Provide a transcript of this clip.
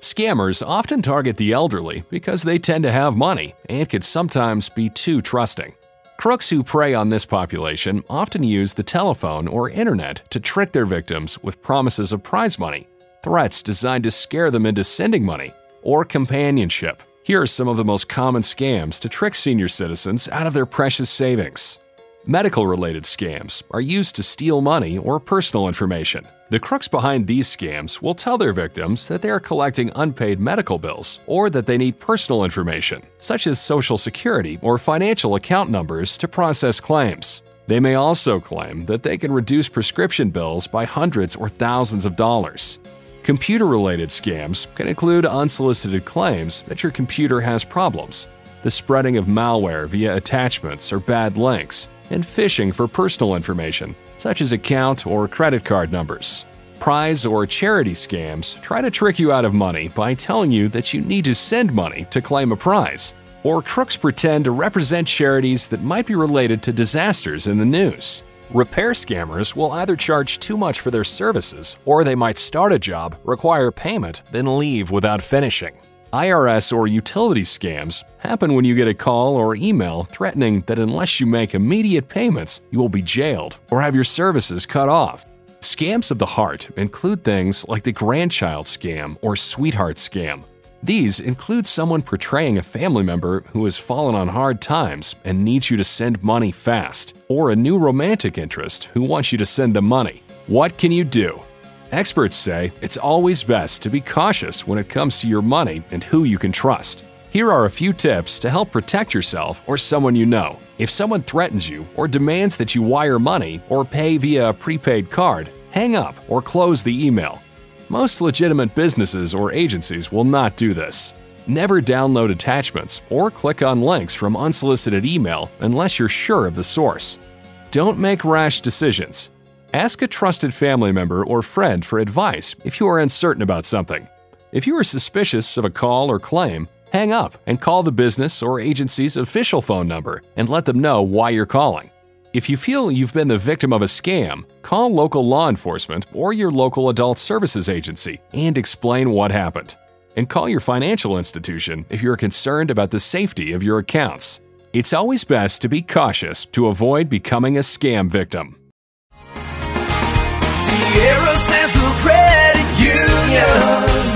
Scammers often target the elderly because they tend to have money and could sometimes be too trusting. Crooks who prey on this population often use the telephone or internet to trick their victims with promises of prize money, threats designed to scare them into sending money, or companionship. Here are some of the most common scams to trick senior citizens out of their precious savings. Medical-related scams are used to steal money or personal information. The crooks behind these scams will tell their victims that they are collecting unpaid medical bills or that they need personal information, such as social security or financial account numbers to process claims. They may also claim that they can reduce prescription bills by hundreds or thousands of dollars. Computer-related scams can include unsolicited claims that your computer has problems, the spreading of malware via attachments or bad links, and phishing for personal information, such as account or credit card numbers. Prize or charity scams try to trick you out of money by telling you that you need to send money to claim a prize, or crooks pretend to represent charities that might be related to disasters in the news. Repair scammers will either charge too much for their services, or they might start a job, require payment, then leave without finishing. IRS or utility scams happen when you get a call or email threatening that unless you make immediate payments, you will be jailed or have your services cut off. Scams of the heart include things like the grandchild scam or sweetheart scam. These include someone portraying a family member who has fallen on hard times and needs you to send money fast, or a new romantic interest who wants you to send them money. What can you do? Experts say it's always best to be cautious when it comes to your money and who you can trust. Here are a few tips to help protect yourself or someone you know. If someone threatens you or demands that you wire money or pay via a prepaid card, hang up or close the email. Most legitimate businesses or agencies will not do this. Never download attachments or click on links from unsolicited email unless you're sure of the source. Don't make rash decisions. Ask a trusted family member or friend for advice if you are uncertain about something. If you are suspicious of a call or claim, hang up and call the business or agency's official phone number and let them know why you're calling. If you feel you've been the victim of a scam, call local law enforcement or your local adult services agency and explain what happened. And call your financial institution if you're concerned about the safety of your accounts. It's always best to be cautious to avoid becoming a scam victim. Sierra Central Credit Union.